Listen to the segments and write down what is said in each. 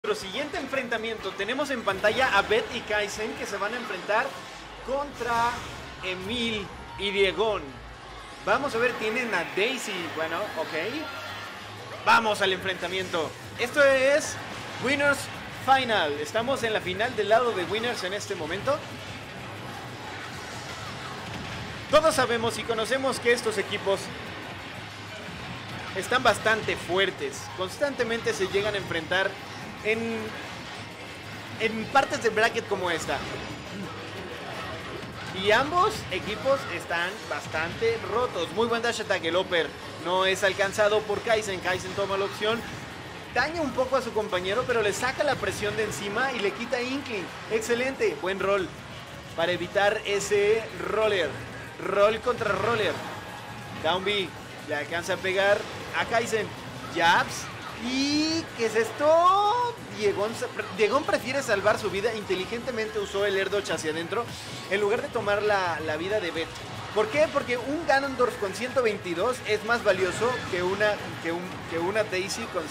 Nuestro siguiente enfrentamiento, tenemos en pantalla a Beth y Kaizen que se van a enfrentar contra Emil y Diegón. Vamos a ver, tienen a Daisy, bueno, ok. Vamos al enfrentamiento. Esto es Winners Final. Estamos en la final del lado de Winners en este momento. Todos sabemos y conocemos que estos equipos están bastante fuertes. Constantemente se llegan a enfrentar en partes de bracket como esta. Y ambos equipos están bastante rotos. Muy buen dash attack. El upper no es alcanzado por Kaizen. Kaizen toma la opción. Daña un poco a su compañero, pero le saca la presión de encima y le quita Inkling. Excelente. Buen roll para evitar ese roller. Roll contra roller. Down B. Le alcanza a pegar a Kaizen. Jabs. ¿Y qué es esto? Diegón prefiere salvar su vida. Inteligentemente usó el air dodge hacia adentro en lugar de tomar la vida de Beth. ¿Por qué? Porque un Ganondorf con 122 es más valioso que una Daisy con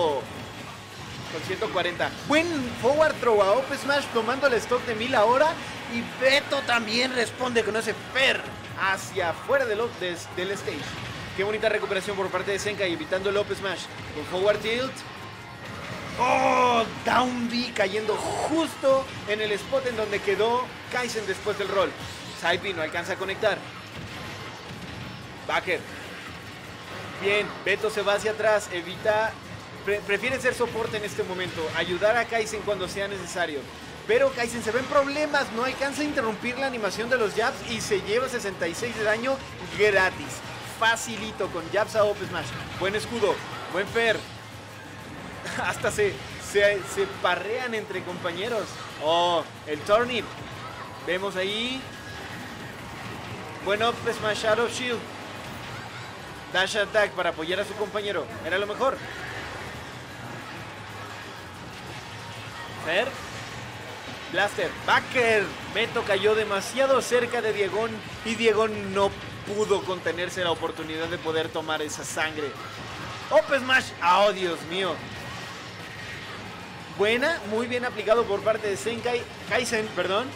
140. Buen forward throw a Up Smash tomando el stock de 1000 ahora. Y Beto también responde con ese Fer hacia afuera del stage. Qué bonita recuperación por parte de Zenkai, evitando el up smash. Con forward tilt. ¡Oh! Down B cayendo justo en el spot en donde quedó Kaizen después del roll. Side B no alcanza a conectar. Backer. Bien, Beto se va hacia atrás. Prefiere ser soporte en este momento. Ayudar a Kaizen cuando sea necesario. Pero Kaizen se ve en problemas. No alcanza a interrumpir la animación de los jabs y se lleva 66 de daño gratis. Facilito con jabs a up smash. Buen escudo, buen fair. Hasta se parrean entre compañeros. Oh, el turnip. Vemos ahí. Buen up smash out of shield. Dash attack para apoyar a su compañero. Era lo mejor. Fair. Blaster. Backer. Beto cayó demasiado cerca de Diegón y Diegón no pudo contenerse la oportunidad de poder tomar esa sangre. Up smash. Oh, Dios mío. Buena, muy bien aplicado por parte de Kaizen, perdón.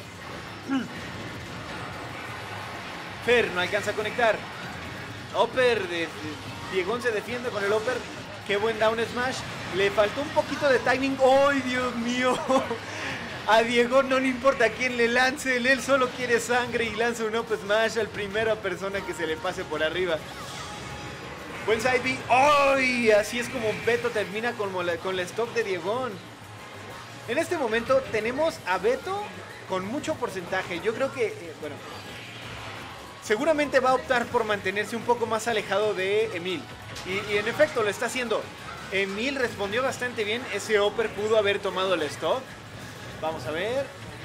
Fer no alcanza a conectar. Upper de Diegón se defiende con el upper. Qué buen down smash. Le faltó un poquito de timing. ¡Ay, Dios mío! A Diego no le importa a quién le lance, él solo quiere sangre y lanza un up smash al primera persona que se le pase por arriba. Buen side B. ¡Ay! Así es como Beto termina con la stock de Diegón. En este momento tenemos a Beto con mucho porcentaje. Yo creo que, bueno, seguramente va a optar por mantenerse un poco más alejado de Emil. Y en efecto lo está haciendo. Emil respondió bastante bien. Ese upper pudo haber tomado el stock. Vamos a ver.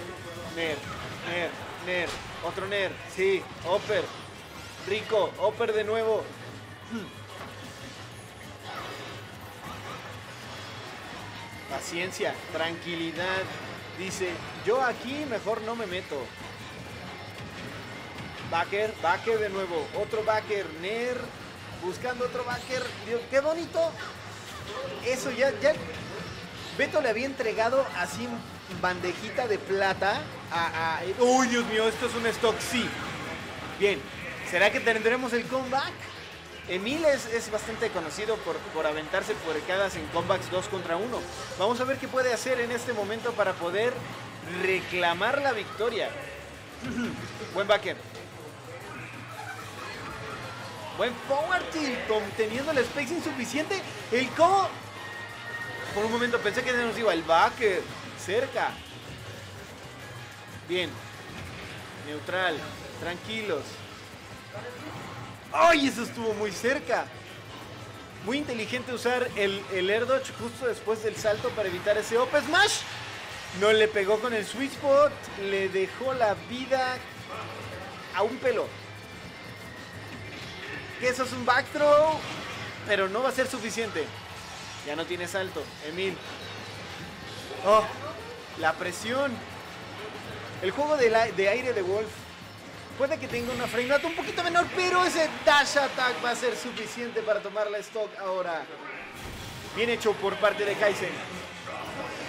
Ner. Otro Ner. Sí, upper. Rico, upper de nuevo. Paciencia, tranquilidad. Dice, yo aquí mejor no me meto. Backer de nuevo. Otro backer. Ner. Buscando otro backer. Dios, qué bonito. Eso ya. Beto le había entregado así bandejita de plata ¡Uy, Dios mío! Esto es un stock, sí. Bien, ¿será que tendremos el comeback? Emil es bastante conocido por aventarse puercadas en comebacks 2 contra 1. Vamos a ver qué puede hacer en este momento para poder reclamar la victoria. Buen backer. Buen forward tilt, teniendo el spacing suficiente. El combo. Por un momento pensé que se nos iba el backer. Cerca. Bien. Neutral. Tranquilos. ¡Ay! Eso estuvo muy cerca. Muy inteligente usar el air dodge justo después del salto para evitar ese up smash. No le pegó con el sweet spot. Le dejó la vida a un pelo. Que eso es un back throw. Pero no va a ser suficiente. Ya no tiene salto. Emil. Oh, la presión. El juego de aire de Wolf puede que tenga una frame rate un poquito menor, pero ese dash attack va a ser suficiente para tomar la stock ahora. Bien hecho por parte de Kaizen.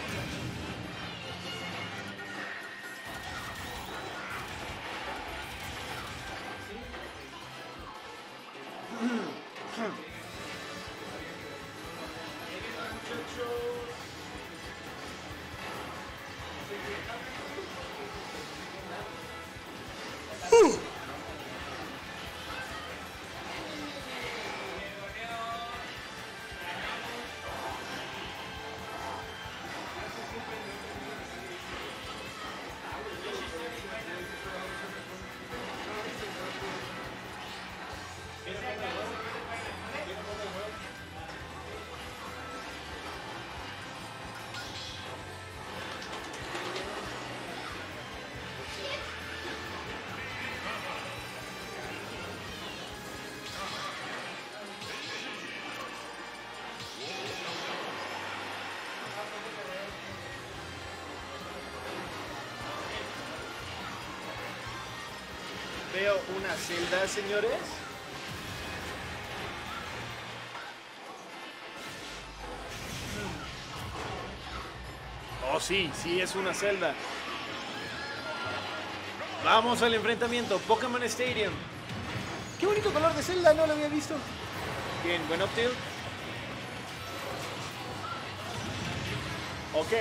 Veo una celda, señores. Oh, sí, sí es una celda. Vamos al enfrentamiento. Pokémon Stadium. Qué bonito color de celda, no lo había visto. Bien, buen up tilt. Ok.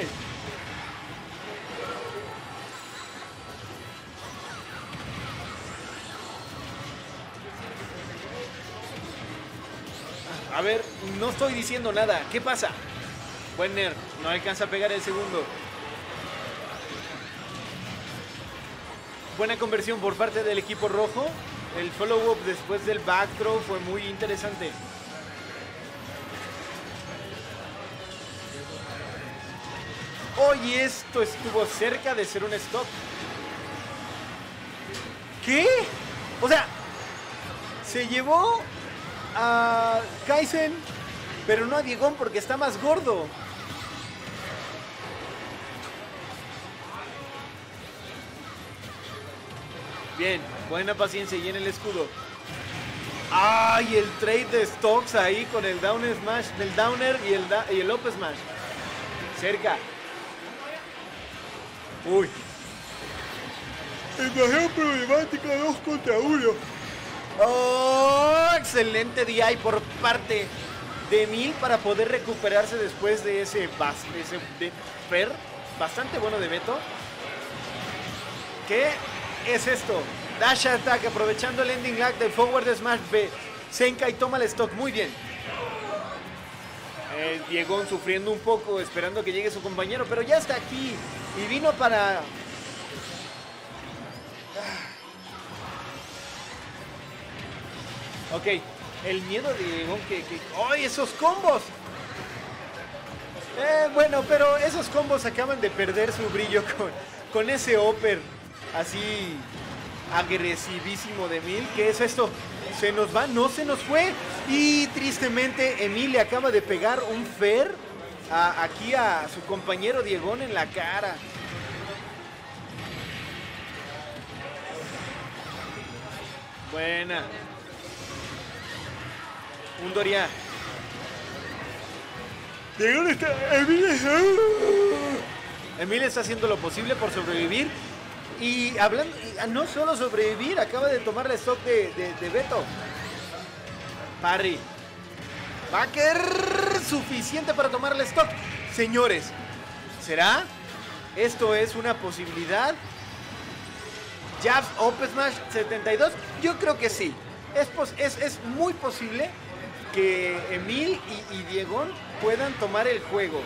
A ver, no estoy diciendo nada. ¿Qué pasa? Buen Nerd, no alcanza a pegar el segundo. Buena conversión por parte del equipo rojo. El follow-up después del back throw fue muy interesante. Oye, esto estuvo cerca de ser un stop. ¿Qué? O sea, se llevó a Kaizen, pero no a Diegón porque está más gordo. Bien, buena paciencia y en el escudo. ¡Ay! El trade de stocks ahí con el down smash, del downer y el up smash. Cerca. Uy. Invasión problemática 2 contra 1. ¡Oh! Excelente DI por parte de Emil para poder recuperarse después de ese Fer bastante bueno de Beto. ¿Qué es esto? Dash attack aprovechando el ending lag del forward smash B. Zenkai toma el stock, muy bien. Diegón sufriendo un poco, esperando que llegue su compañero, pero ya está aquí y vino para... Ok, el miedo de Diegón que... ¡Ay, esos combos! Bueno, pero esos combos acaban de perder su brillo con ese upper así agresivísimo de Emil. ¿Qué es esto? ¿Se nos va? No se nos fue. Y tristemente Emil le acaba de pegar un Fer aquí a su compañero Diegón en la cara. Buena. Un Doria. Diegón está... Emil está haciendo lo posible por sobrevivir. Y hablando, no solo sobrevivir, acaba de tomar la stock de Beto. Parry. Backer suficiente para tomar el stock. Señores, ¿será? ¿Esto es una posibilidad? Jabs, up smash 72. Yo creo que sí. Es muy posible que Emil y Diegón puedan tomar el juego.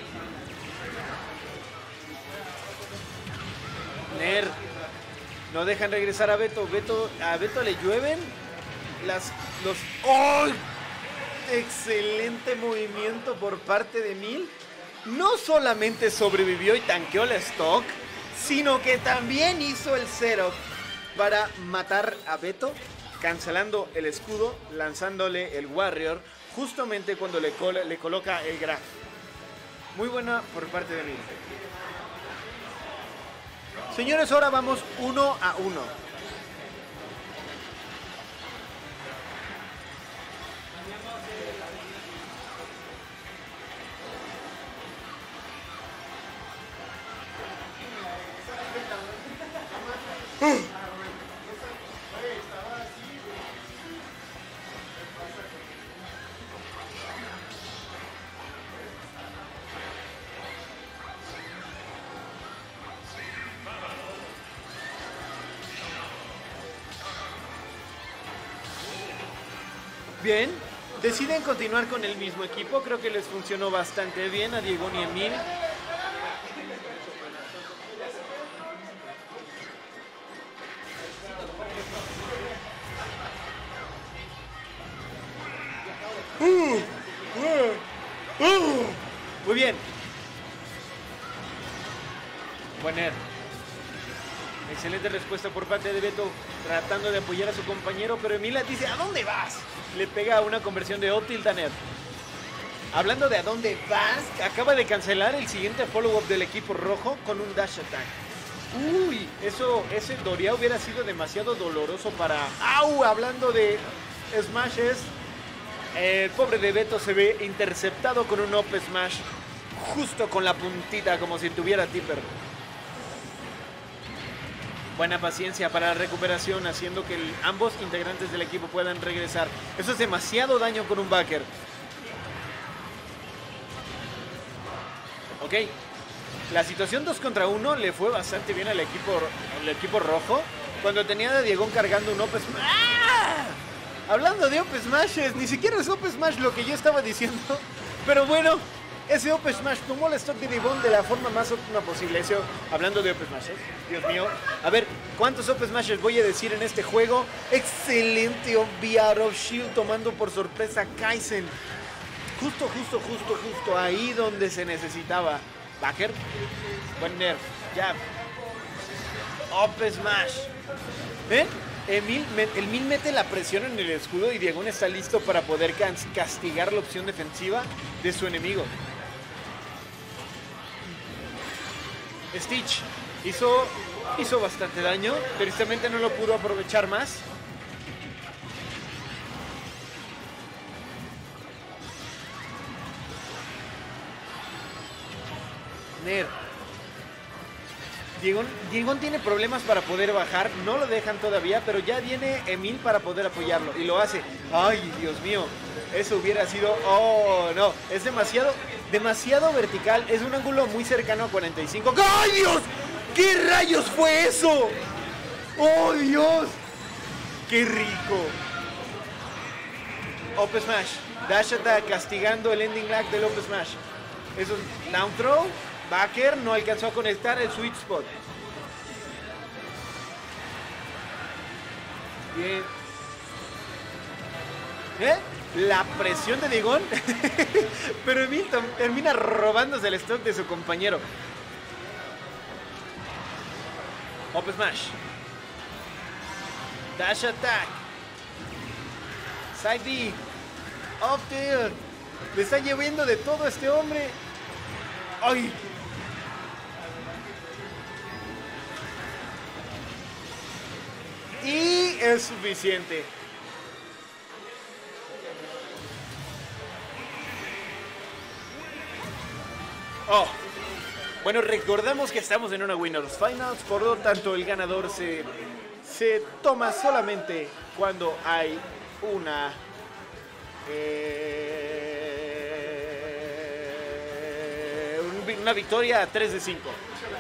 Nerd. No dejan regresar a Beto. A Beto le llueven los... ¡Oh! Excelente movimiento por parte de Emil. No solamente sobrevivió y tanqueó la stock, sino que también hizo el setup para matar a Beto, cancelando el escudo, lanzándole el Warrior justamente cuando le coloca el grab. Muy buena por parte de Emil. Señores, ahora vamos 1-1. Bien, deciden continuar con el mismo equipo. Creo que les funcionó bastante bien a Diegón y Emil. Muy bien. Buener. Excelente respuesta por parte de Beto, tratando de apoyar a su compañero, pero Emil dice, ¿a dónde vas? Le pega una conversión de up tilt a Nerd. Hablando de a dónde vas, acaba de cancelar el siguiente follow-up del equipo rojo con un dash attack. Uy, ese Doria hubiera sido demasiado doloroso para... ¡Au! Hablando de smashes, el pobre de Beto se ve interceptado con un up smash justo con la puntita, como si tuviera tipper. Buena paciencia para la recuperación, haciendo que ambos integrantes del equipo puedan regresar. Eso es demasiado daño con un backer. Ok. La situación 2 contra 1 le fue bastante bien al equipo rojo cuando tenía a Diegón cargando un up smash. ¡Ah! Hablando de up smashes, ni siquiera es up smash lo que yo estaba diciendo. Pero bueno, ese up smash tomó el stock de Diegón de la forma más óptima posible. Eso, hablando de up smashes, Dios mío. A ver, ¿cuántos up smashes voy a decir en este juego? Excelente VR of Shield tomando por sorpresa a Kaizen. Justo ahí donde se necesitaba. Backer, buen nerf, jab, up smash. El Mil mete la presión en el escudo y Diegón está listo para poder castigar la opción defensiva de su enemigo. Stitch hizo bastante daño, tristemente no lo pudo aprovechar más. Diegón tiene problemas para poder bajar, no lo dejan todavía, pero ya viene Emil para poder apoyarlo y lo hace. Ay, Dios mío, eso hubiera sido... Oh, no, es demasiado vertical, es un ángulo muy cercano a 45. ¡Ay, Dios! ¿Qué rayos fue eso? ¡Oh, Dios! ¡Qué rico! Up smash, dash attack, castigando el ending lag del up smash. Eso es down throw. Backer no alcanzó a conectar el sweet spot. Bien. La presión de Diegón. Pero Emil termina robándose el stock de su compañero. Up smash. Dash attack. Side D. Up tilt. Le está lloviendo de todo a este hombre. ¡Ay! Y es suficiente. Oh. Bueno, recordamos que estamos en una Winners Finals, por lo tanto el ganador se toma solamente cuando hay una victoria a 3 de 5.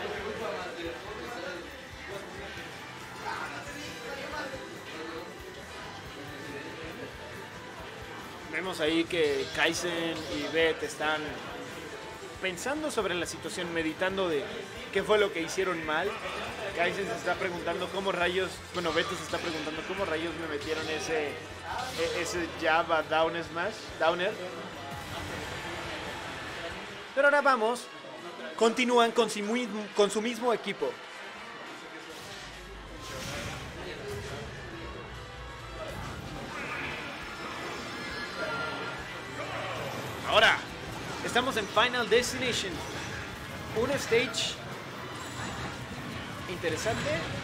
Vemos ahí que Kaizen y Beth están pensando sobre la situación, meditando de qué fue lo que hicieron mal. Kaizen se está preguntando cómo rayos, bueno, Beth se está preguntando cómo rayos me metieron ese jab a downer. Pero ahora vamos, continúan con su mismo equipo. Ahora, estamos en Final Destination. Un stage interesante.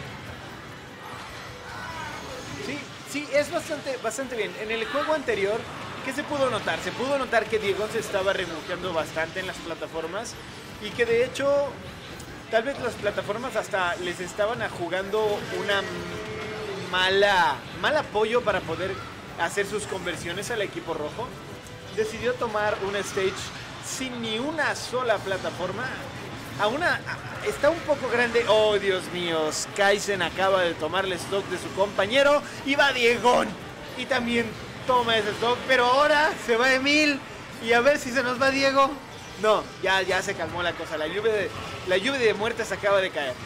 Sí, es bastante bien. En el juego anterior, ¿qué se pudo notar? Se pudo notar que Diegón se estaba rebujeando bastante en las plataformas y que de hecho, tal vez las plataformas hasta les estaban jugando una mal apoyo para poder hacer sus conversiones al equipo rojo. Decidió tomar un stage sin ni una sola plataforma. Está un poco grande. Oh, Dios mío. Kaizen acaba de tomarle stock de su compañero. Y va Diegón. Y también toma ese stock. Pero ahora se va Emil. Y a ver si se nos va Diego. No, ya se calmó la cosa. La lluvia de muertes acaba de caer.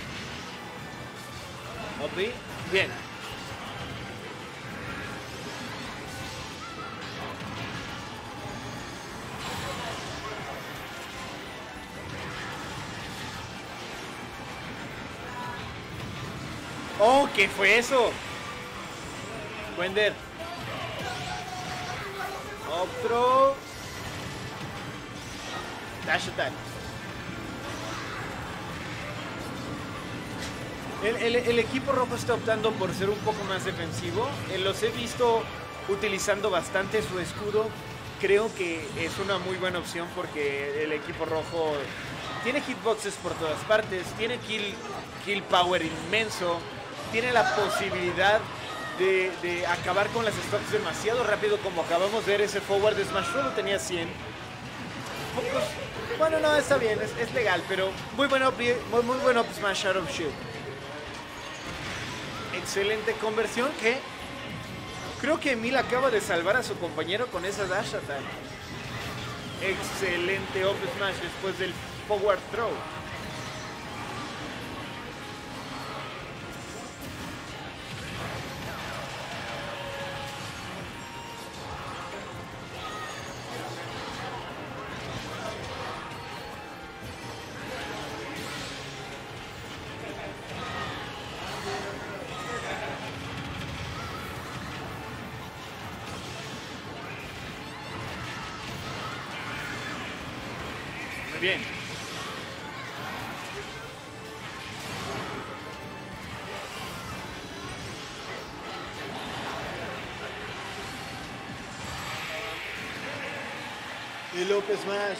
Ok, bien. Oh, ¿qué fue eso? Wender. Otro. Dash attack. El equipo rojo está optando por ser un poco más defensivo. Los he visto utilizando bastante su escudo. Creo que es una muy buena opción porque el equipo rojo tiene hitboxes por todas partes, tiene kill power inmenso, tiene la posibilidad de acabar con las stocks demasiado rápido, como acabamos de ver. Ese forward de Smash solo tenía 100. Pocos, bueno, no, está bien, es legal, pero muy buen up Smash out of shield. Excelente conversión que creo que Emil acaba de salvar a su compañero con esa dash attack. Excelente up smash después del forward throw. Bien. El up smash.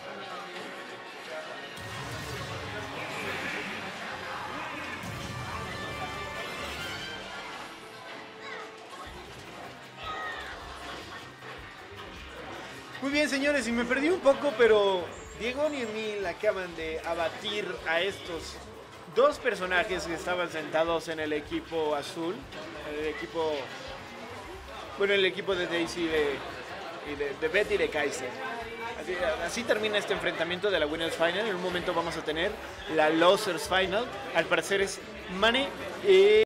Muy bien, señores, y me perdí un poco, pero Diego y Emil acaban de abatir a estos dos personajes que estaban sentados en el equipo azul, el equipo de Daisy de Betty y de Kaiser. Así termina este enfrentamiento de la Winners Final. En un momento vamos a tener la Losers Final. Al parecer es Mane y